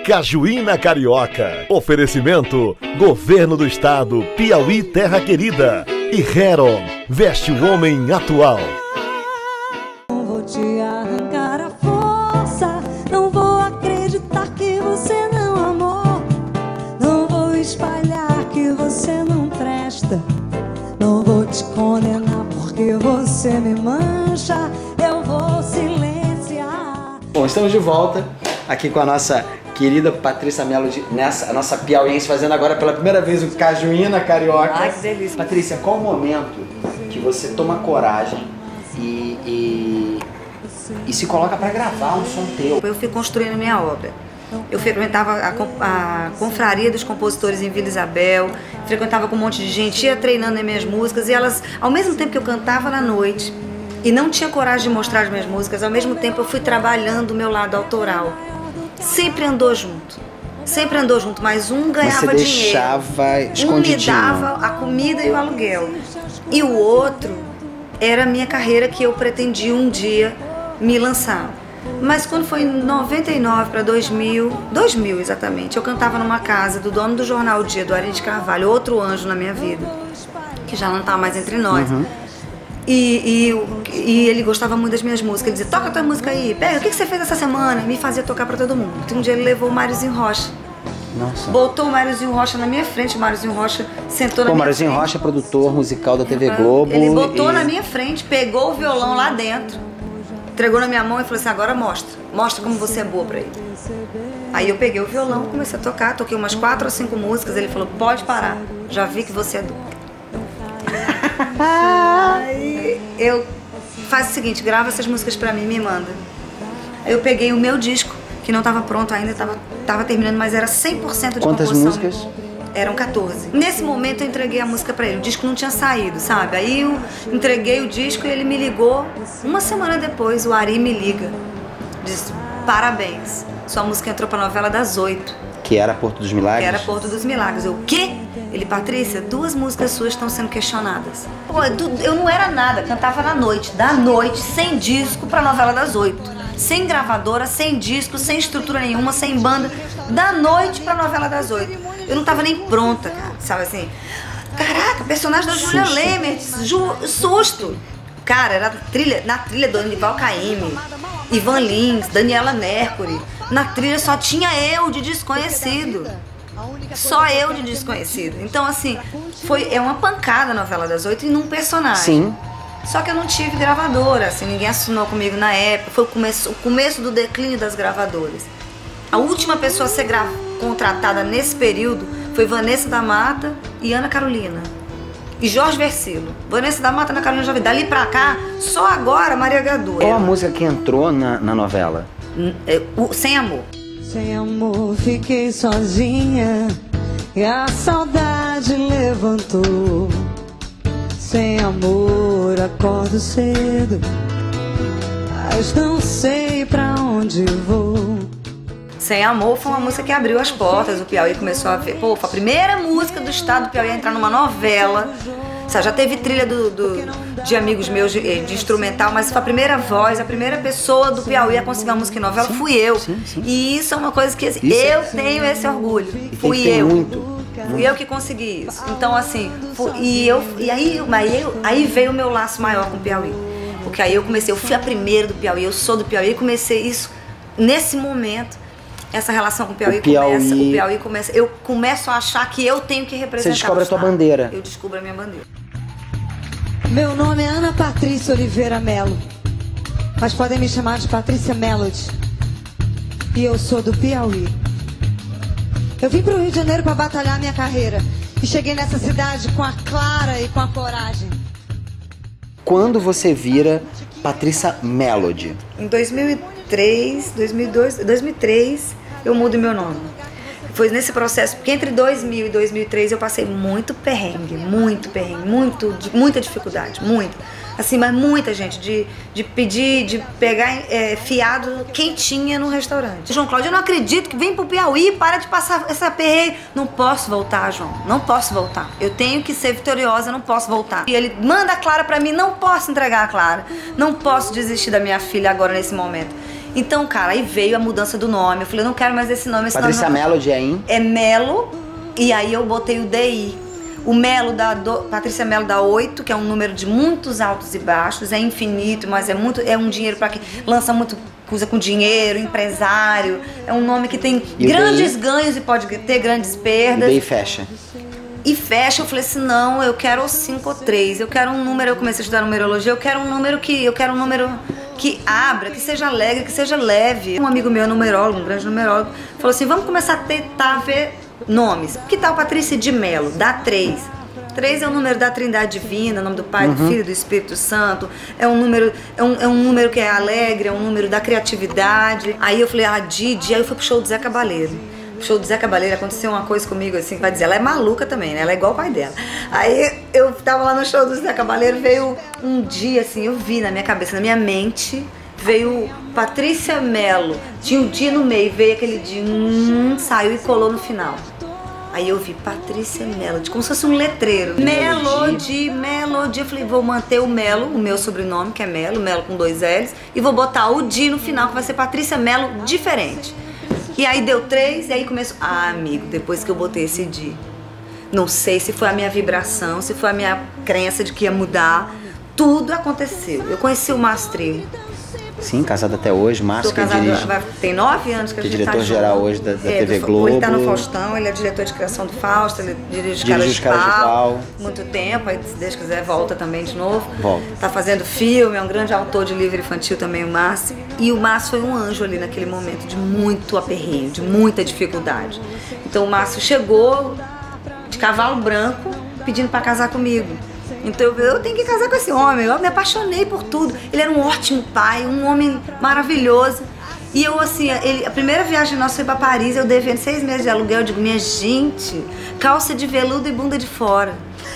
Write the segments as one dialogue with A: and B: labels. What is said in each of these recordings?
A: Cajuína Carioca. Oferecimento: Governo do Estado, Piauí Terra Querida. E Heron, veste o homem atual.
B: Não vou te arrancar a força, não vou acreditar que você não amou, não vou espalhar que você não presta, não vou te condenar porque você me mancha, eu vou silenciar.
C: Bom, estamos de volta aqui com a nossa querida Patrícia Melody, a nossa piauiense, fazendo agora pela primeira vez o Cajuína Carioca.
D: Ai, que delícia.
C: Patrícia, qual o momento que você toma coragem e se coloca para gravar um som teu?
D: Eu fui construindo minha obra. Eu frequentava a confraria dos compositores em Vila Isabel, frequentava com um monte de gente, ia treinando nas minhas músicas, e elas, ao mesmo tempo que eu cantava na noite e não tinha coragem de mostrar as minhas músicas, ao mesmo tempo eu fui trabalhando o meu lado autoral. Sempre andou junto, mas um ganhava dinheiro.
C: Você deixava escondidinho.
D: Um me dava a comida e o aluguel, e o outro era a minha carreira que eu pretendia um dia me lançar. Mas quando foi em 99 para 2000 exatamente, eu cantava numa casa do dono do jornal O Dia, do Ari de Carvalho, outro anjo na minha vida, que já não está mais entre nós. E ele gostava muito das minhas músicas. Ele dizia: toca a tua música aí, pega, o que você fez essa semana? E me fazia tocar pra todo mundo. Um dia ele levou o Máriozinho Rocha.
C: Nossa.
D: Botou o Máriozinho Rocha na minha frente, o Máriozinho Rocha sentou na minha frente.
C: Máriozinho Rocha é produtor musical da TV Globo.
D: Ele botou na minha frente, pegou o violão lá dentro, entregou na minha mão e falou assim: agora mostra como você é boa pra ele. Aí eu peguei o violão, comecei a tocar, toquei umas 4 ou 5 músicas. Ele falou: pode parar, já vi que você é dupla. Aí eu faço o seguinte: grava essas músicas pra mim e me manda. Aí eu peguei o meu disco, que não estava pronto ainda, tava terminando, mas era 100% de composição.
C: Quantas músicas?
D: Eram 14. Nesse momento eu entreguei a música pra ele, o disco não tinha saído, sabe? Aí eu entreguei o disco e ele me ligou. Uma semana depois o Ari me liga, diz: parabéns, sua música entrou pra novela das 8.
C: Que era Porto dos Milagres?
D: Que era Porto dos Milagres. Eu: o quê? Ele: Patrícia, 2 músicas suas estão sendo questionadas. Pô, eu não era nada, cantava na noite, da noite, sem disco pra novela das 8. Sem gravadora, sem disco, sem estrutura nenhuma, sem banda, da noite pra novela das 8. Eu não tava nem pronta, cara, sabe assim? Caraca, personagem da Júlia Lemert, susto! Cara, era na trilha do Anival Caymmi, Ivan Lins, Daniela Mercury. Na trilha só tinha eu de desconhecido. Só eu de desconhecido. Então, assim, é uma pancada a novela das 8 e num personagem.
C: Sim.
D: Só que eu não tive gravadora, assim, ninguém assinou comigo na época. Foi o começo do declínio das gravadoras. A última pessoa a ser contratada nesse período foi Vanessa da Mata e Ana Carolina. E Jorge Versilo. Vanessa da Mata, Ana Carolina já vi. Dali pra cá, só agora Maria Gadu.
C: Qual a música que entrou na novela?
D: Sem Amor.
B: Sem amor fiquei sozinha e a saudade levantou. Sem amor acordo cedo, mas não sei pra onde vou.
D: Sem Amor foi uma música que abriu as portas. O Piauí começou a ver. Pô, foi a primeira música do estado do Piauí a entrar numa novela. Sabe, já teve trilha de amigos meus de instrumental, mas foi a primeira voz, a primeira pessoa do Piauí a conseguir uma música em novela. Fui eu. Sim. E isso é uma coisa que assim, eu tenho esse orgulho. Fui eu. Fui eu que consegui isso. Então, assim, aí veio o meu laço maior com o Piauí. Porque aí eu fui a primeira do Piauí, eu sou do Piauí, comecei isso nesse momento. Essa relação com o Piauí começa. Eu começo a achar que eu tenho que representar.
C: Você descobre a tua bandeira.
D: Eu descubro a minha bandeira.
B: Meu nome é Ana Patrícia Oliveira Melo, mas podem me chamar de Patrícia Melody. E eu sou do Piauí. Eu vim pro Rio de Janeiro para batalhar minha carreira e cheguei nessa cidade com a Clara e com a coragem.
C: Quando você vira Patrícia Melody?
D: Em 2003, eu mudo meu nome. Foi nesse processo, porque entre 2000 e 2003 eu passei muito perrengue, muita dificuldade, assim, mas muita gente, de pedir, de pegar fiado quentinha no restaurante. João Cláudio, eu não acredito que vem pro Piauí, para de passar essa perreira. Não posso voltar, João, não posso voltar. Eu tenho que ser vitoriosa, não posso voltar. E ele manda a Clara pra mim, não posso entregar a Clara, não posso desistir da minha filha agora nesse momento. Então, cara, aí veio a mudança do nome. Eu falei, eu não quero mais esse nome. Esse
C: Patrícia
D: nome
C: Melody é em?
D: é Melo, e aí eu botei o DI. O Melo Patrícia Melo dá 8, que é um número de muitos altos e baixos, é infinito, mas é um dinheiro para quem lança muito coisa com dinheiro, empresário. É um nome que tem grandes ganhos e pode ter grandes perdas.
C: E daí fecha.
D: E fecha, eu falei assim, não, eu quero 5 ou 3, eu quero um número, eu comecei a estudar numerologia, eu quero um número que abra, que seja alegre, que seja leve. Um amigo meu, numerólogo, um grande numerólogo, falou assim, vamos começar a tentar ver nomes. Que tal Patrícia de Melo? Dá 3. 3 é o número da Trindade Divina, nome do Pai, do Filho e do Espírito Santo. É um número que é alegre, é um número da criatividade. Aí eu falei, Didi, aí eu fui pro show do Zé Cabaleiro. No show do Zé Cabaleiro aconteceu uma coisa comigo assim, vai dizer, ela é maluca também, né? Ela é igual o pai dela. Aí eu tava lá no show do Zé Cabaleiro, veio um dia assim, eu vi na minha cabeça, na minha mente, veio Patrícia Melo, tinha um dia no meio, veio aquele dia, saiu e colou no final. Aí eu vi Patrícia Melody, como se fosse um letreiro. Melody. Eu falei, vou manter o Melo, o meu sobrenome, que é Melo com 2 L's, e vou botar o Di no final, que vai ser Patrícia Melo diferente. E aí deu 3, e aí começou. Amigo, depois que eu botei esse Di, não sei se foi a minha vibração, se foi a minha crença de que ia mudar, tudo aconteceu. Eu conheci o Mastrio.
C: Sim, casado até hoje, Márcio, que dirige.
D: Tem 9 anos que a gente tá junto.
C: Diretor-geral hoje da TV Globo.
D: Ele tá no Faustão, ele é diretor de criação do Fausto, ele dirige Os Caras de Pau. Muito tempo, aí se Deus quiser volta também de novo.
C: Volta.
D: Tá fazendo filme, é um grande autor de livro infantil também, o Márcio. E o Márcio foi um anjo ali naquele momento de muito aperreio, de muita dificuldade. Então o Márcio chegou de cavalo branco pedindo pra casar comigo. Então eu tenho que casar com esse homem, eu me apaixonei por tudo. Ele era um ótimo pai, um homem maravilhoso. E eu assim, a primeira viagem nossa foi pra Paris, eu devendo 6 meses de aluguel, eu digo, minha gente, calça de veludo e bunda de fora.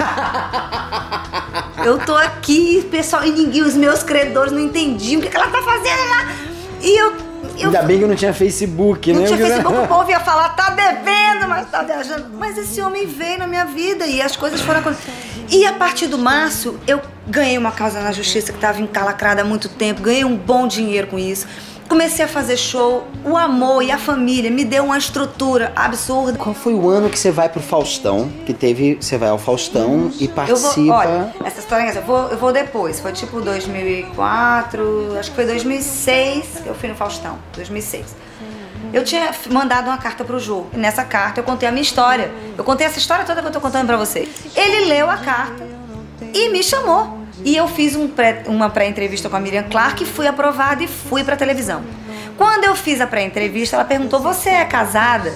D: Eu tô aqui, pessoal, e ninguém, os meus credores não entendiam o que ela tá fazendo lá. E eu
C: ainda bem que não tinha Facebook, né?
D: Não tinha Facebook, o povo ia falar, tá devendo, mas tá viajando. Mas esse homem veio na minha vida e as coisas foram acontecendo. E a partir do Márcio, eu ganhei uma causa na justiça que estava encalacrada há muito tempo, ganhei um bom dinheiro com isso. Comecei a fazer show, o amor e a família me deu uma estrutura absurda.
C: Qual foi o ano que você vai pro Faustão? Você vai ao Faustão e participa...
D: Olha, essa história eu vou depois, foi tipo 2004, acho que foi 2006 que eu fui no Faustão, 2006. Eu tinha mandado uma carta pro Jô, e nessa carta eu contei a minha história. Eu contei essa história toda que eu tô contando pra vocês. Ele leu a carta e me chamou. E eu fiz uma pré-entrevista com a Miriam Clark, fui aprovada e fui pra televisão. Quando eu fiz a pré-entrevista, ela perguntou, você é casada?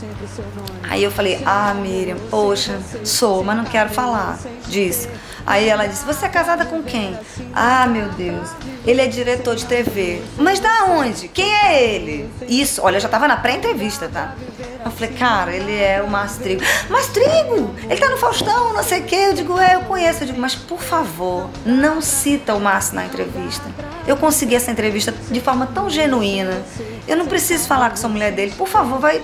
D: Aí eu falei, Miriam, poxa, sou, mas não quero falar disso. Aí ela disse, você é casada com quem? Meu Deus, ele é diretor de TV. Mas da onde? Quem é ele? Isso, olha, eu já tava na pré-entrevista, tá? Eu falei, cara, ele é o Mastrigo. Mastrigo? Ele tá no Faustão, não sei o quê. Eu digo, eu conheço. Eu digo, mas por favor, não cita o Márcio na entrevista. Eu consegui essa entrevista de forma tão genuína. Eu não preciso falar que sou mulher dele. Por favor, vai...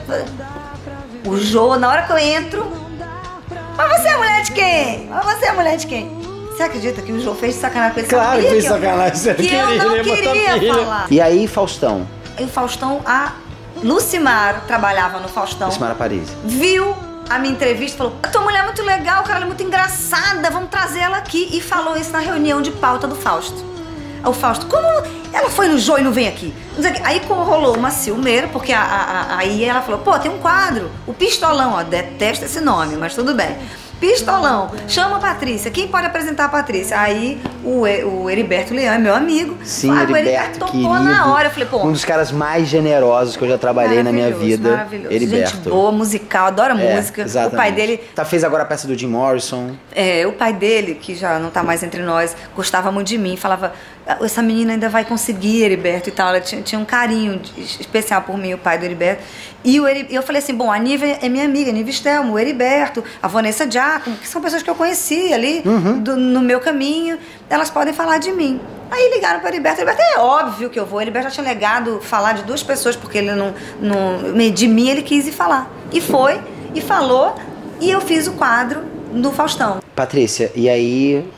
D: O Jô, na hora que eu entro... Mas você é mulher de quem? Mas você é mulher de quem? Você acredita que o Jô fez sacanagem com esse
C: Claro que fez sacanagem.
D: Que eu não queria falar.
C: E aí, Faustão?
D: E o Faustão, a Lucimar trabalhava no Faustão.
C: Lucimar Paris.
D: Viu a minha entrevista e falou, tua mulher é muito legal, cara, ela é muito engraçada, vamos trazer ela aqui. E falou isso na reunião de pauta do Fausto. O Fausto, como ela foi no Jô e não vem aqui? Aí rolou uma ciumeira, porque aí ela falou, pô, tem um quadro, o Pistolão, ó, detesto esse nome, mas tudo bem. Pistolão, chama a Patrícia, quem pode apresentar a Patrícia? Aí o Heriberto Leão é meu amigo.
C: Sim, o Heriberto
D: topou
C: querido,
D: na hora. Eu falei, pô,
C: um dos caras mais generosos que eu já trabalhei na minha vida.
D: Maravilhoso,
C: Heriberto.
D: Gente boa, musical, adora música.
C: Exatamente.
D: O pai dele...
C: Fez agora a peça do Jim Morrison.
D: O pai dele, que já não tá mais entre nós, gostava muito de mim, falava, essa menina ainda vai conseguir, Heriberto, e tal. Ela tinha um carinho especial por mim, o pai do Heriberto. E eu falei assim, bom, a Nívia é minha amiga, a Nívia Stelmo, o Heriberto, a Vanessa Giacomo, que são pessoas que eu conheci ali no meu caminho, elas podem falar de mim. Aí ligaram para o Heriberto, é óbvio que eu vou, o Heriberto já tinha negado falar de 2 pessoas, porque ele de mim ele quis ir falar. E foi, e falou, e eu fiz o quadro do Faustão.
C: Patrícia, e aí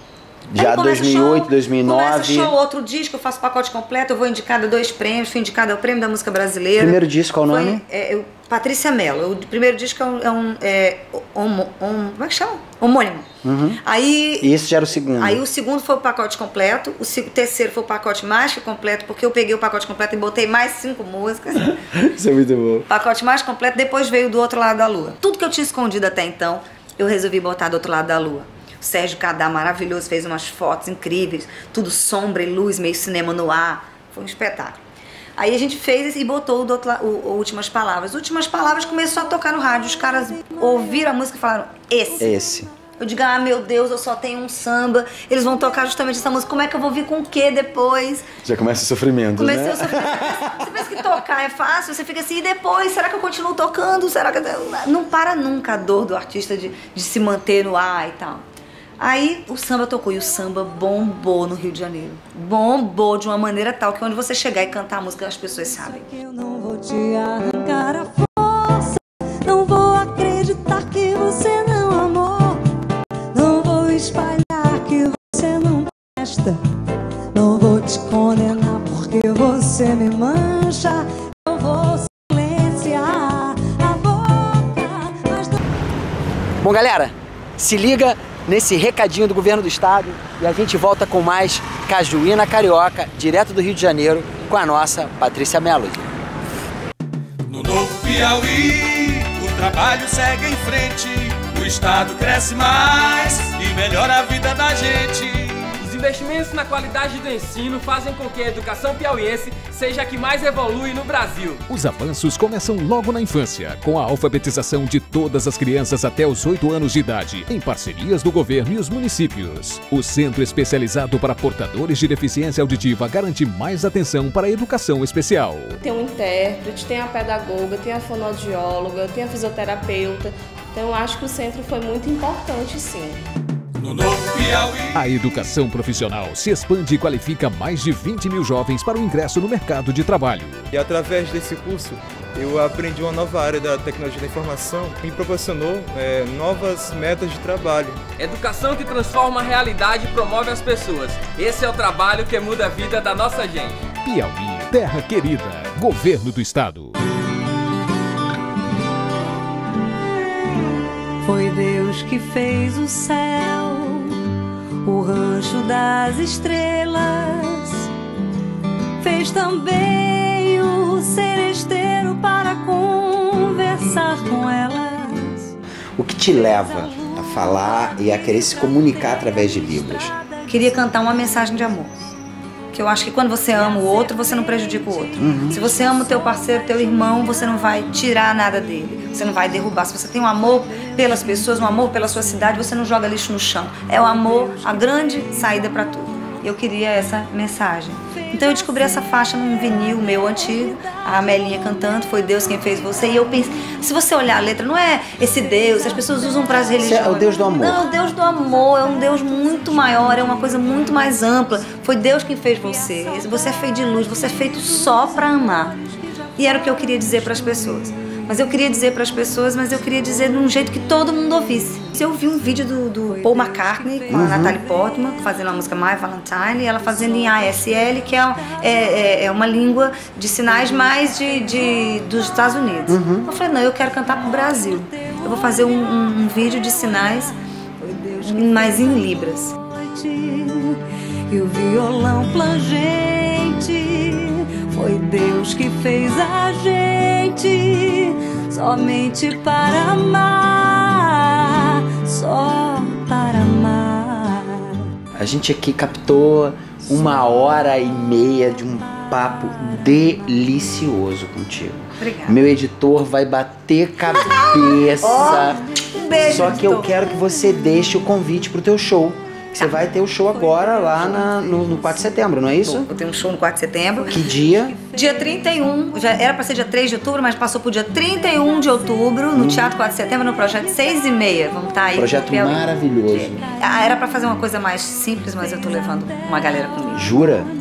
C: Já 2008, 2009.
D: Começa show, outro disco, eu faço pacote completo, eu vou indicada a 2 prêmios, fui indicada ao Prêmio da Música Brasileira.
C: Primeiro disco, qual o nome?
D: Patrícia Mello. O primeiro disco como é que chama? Homônimo. Aí,
C: e esse já era o segundo?
D: Aí o segundo foi o pacote completo, o terceiro foi o pacote mais que completo, porque eu peguei o pacote completo e botei mais 5 músicas.
C: Isso é muito bom.
D: Pacote mais completo, depois veio Do Outro Lado da Lua. Tudo que eu tinha escondido até então, eu resolvi botar Do Outro Lado da Lua. O Sérgio Cadá, maravilhoso, fez umas fotos incríveis, tudo sombra e luz, meio cinema no ar. Foi um espetáculo. Aí a gente fez e botou o Últimas Palavras. Últimas Palavras começou a tocar no rádio. Os caras ouviram a música e falaram, esse. Eu digo, ah, meu Deus, eu só tenho um samba. Eles vão tocar justamente essa música. Como é que eu vou vir com o quê depois?
C: Já começa o sofrimento, né?
D: Comecei o sofrimento. Você pensa que tocar é fácil, você fica assim, e depois? Será que eu continuo tocando? Será que... Não para nunca a dor do artista de se manter no ar e tal. Aí o samba tocou e o samba bombou no Rio de Janeiro. Bombou de uma maneira tal que onde você chegar e cantar a música as pessoas sabem.
B: Eu não vou te arrancar a força, não vou acreditar que você não amou, não vou espalhar que você não presta, não vou te condenar porque você me mancha, eu vou silenciar a boca. Mas não...
C: Bom, galera, se liga nesse recadinho do governo do estado e a gente volta com mais Cajuína Carioca, direto do Rio de Janeiro, com a nossa Patrícia Mello.
E: No novo Piauí, o trabalho segue em frente, o estado cresce mais e melhora a vida da gente.
F: Os investimentos na qualidade do ensino fazem com que a educação piauiense seja a que mais evolui no Brasil.
G: Os avanços começam logo na infância, com a alfabetização de todas as crianças até os 8 anos de idade, em parcerias do governo e os municípios. O Centro Especializado para Portadores de Deficiência Auditiva garante mais atenção para a educação especial.
H: Tem um intérprete, tem a pedagoga, tem a fonoaudióloga, tem a fisioterapeuta. Então eu acho que o centro foi muito importante, sim.
E: No novo Piauí.
G: A educação profissional se expande e qualifica mais de 20 mil jovens para o ingresso no mercado de trabalho.
I: E através desse curso eu aprendi uma nova área da tecnologia da informação que me proporcionou novas metas de trabalho.
F: Educação que transforma a realidade e promove as pessoas. Esse é o trabalho que muda a vida da nossa gente.
G: Piauí, terra querida, governo do estado.
B: Foi Deus que fez o céu, o rancho das estrelas, fez também o seresteiro para conversar com elas.
C: O que te leva a falar e a querer se comunicar através de Libras?
D: Queria cantar uma mensagem de amor. Que eu acho que quando você ama o outro, você não prejudica o outro. Se você ama o teu parceiro, teu irmão, você não vai tirar nada dele. Você não vai derrubar. Se você tem um amor pelas pessoas, um amor pela sua cidade, você não joga lixo no chão. É o amor a grande saída para tudo. Eu queria essa mensagem. Então eu descobri essa faixa num vinil meu antigo, a Amelinha cantando, foi Deus quem fez você. E eu pensei, se você olhar a letra, não é esse Deus, as pessoas usam para as religiões.
C: É o Deus do amor.
D: Não, é o Deus do amor, é um Deus muito maior, é uma coisa muito mais ampla. Foi Deus quem fez você. Você é feito de luz, você é feito só para amar. E era o que eu queria dizer para as pessoas. Mas eu queria dizer para as pessoas, mas eu queria dizer de um jeito que todo mundo ouvisse. Eu vi um vídeo do Paul McCartney com a Natalie Portman fazendo a música My Valentine, e ela fazendo em ASL, que é uma língua de sinais mais dos Estados Unidos. Eu falei, não, eu quero cantar pro Brasil. Eu vou fazer um vídeo de sinais, mas em Libras.
B: E o violão plangente, foi Deus que fez a gente, somente para amar, só para amar.
C: A gente aqui captou 1h30 de um papo delicioso contigo.
D: Obrigada.
C: Meu editor vai bater cabeça.
D: Um beijo,
C: Só que eu
D: editor.
C: quero que você deixe o convite pro teu show. Você vai ter o show agora lá no 4 de setembro, não é isso?
D: Eu tenho um show no 4 de setembro.
C: Que dia?
D: Dia 31, já era para ser dia 3 de outubro, mas passou pro dia 31 de outubro, no Teatro 4 de Setembro, no Projeto 6h30. Vamos estar aí.
C: Projeto maravilhoso.
D: Era para fazer uma coisa mais simples, mas eu tô levando uma galera comigo.
C: Jura?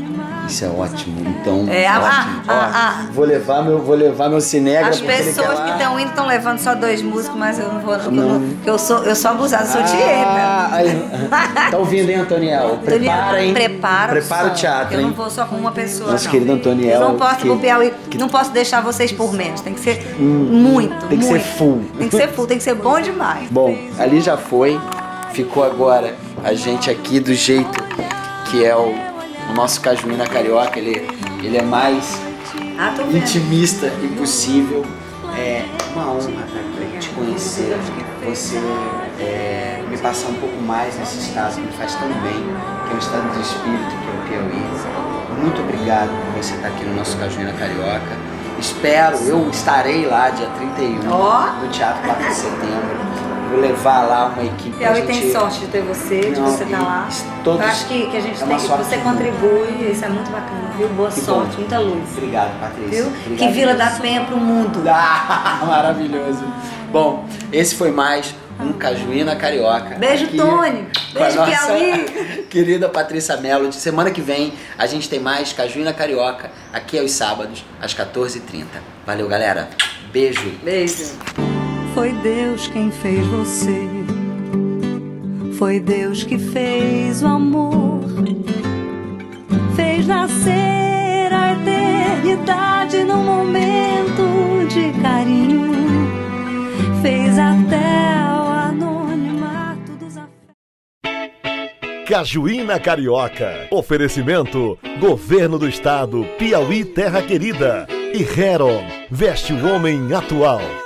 C: Isso é ótimo. Então,
D: ótimo.
C: Vou levar meu cinegra.
D: As pessoas que estão indo estão levando só 2 músicos, mas eu não vou não. Eu sou abusada, sou tieta.
C: Tá ouvindo, hein, Antoniel? Prepara o teatro,
D: eu
C: hein?
D: não vou só com uma pessoa,
C: Nosso querido Antoniel.
D: Eu não posso ir pro Piauí, não posso deixar vocês por menos. Tem que ser muito.
C: Tem que ser full.
D: Tem que ser full, tem que ser bom demais.
C: Bom, ali já foi. Ficou agora a gente aqui do jeito que é o nosso Cajuína Carioca. Ele é mais intimista impossível. É uma honra estar aqui, te conhecer, você me passar um pouco mais nesse estado que me faz tão bem, que é o estado de espírito que é o Piauí. Muito obrigado por você estar aqui no nosso Cajuína Carioca. Eu estarei lá dia 31 no Teatro 4 de Setembro. Vou levar lá uma equipe.
D: Piauí tem sorte de ter você, de você estar lá. Eu acho que a gente tem que você contribui, isso é muito bacana, viu? Boa sorte, muita luz.
C: Obrigado, Patrícia.
D: Viu?
C: Obrigado,
D: que Vila da Penha pro mundo.
C: Maravilhoso. Bom, esse foi mais um Cajuína Carioca.
D: Beijo, Tony. Beijo, Piauí.
C: Querida Patrícia Mello. De semana que vem a gente tem mais Cajuína Carioca aqui aos sábados, às 14h30. Valeu, galera. Beijo.
D: Beijo.
B: Foi Deus quem fez você, foi Deus que fez o amor, fez nascer a eternidade num momento de carinho, fez até o anonimato dos afetos.
A: Cajuína Carioca. Oferecimento: Governo do Estado, Piauí Terra Querida e Heron, veste o homem atual.